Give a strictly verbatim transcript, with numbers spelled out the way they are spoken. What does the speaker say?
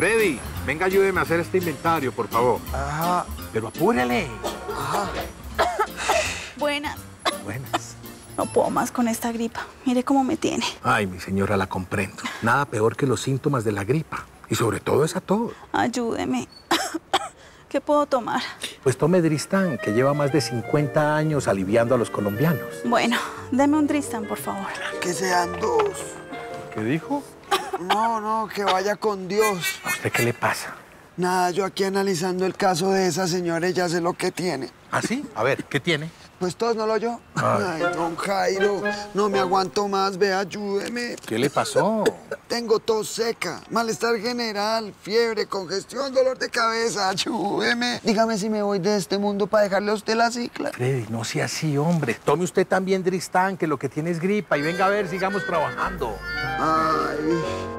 Freddy, venga, ayúdeme a hacer este inventario, por favor. Ajá. Pero apúrele. Ajá. Buenas. Buenas. No puedo más con esta gripa. Mire cómo me tiene. Ay, mi señora, la comprendo. Nada peor que los síntomas de la gripa. Y sobre todo esa tos. Ayúdeme. ¿Qué puedo tomar? Pues tome Dristan, que lleva más de cincuenta años aliviando a los colombianos. Bueno, deme un Tristan, por favor. Que sean dos. ¿Qué dijo? No, no, que vaya con Dios. ¿A usted qué le pasa? Nada, yo aquí analizando el caso de esa señora, ya sé lo que tiene. ¿Ah, sí? A ver, ¿qué tiene? Pues todos, ¿no lo oyó? Ay. Ay, don Jairo, no me aguanto más, ve, ayúdeme. ¿Qué le pasó? Tengo tos seca, malestar general, fiebre, congestión, dolor de cabeza, ayúdeme. Dígame si me voy de este mundo para dejarle a usted la cicla. Freddy, no sea así, hombre. Tome usted también Dristan, que lo que tiene es gripa. Y venga a ver, sigamos trabajando. Ay...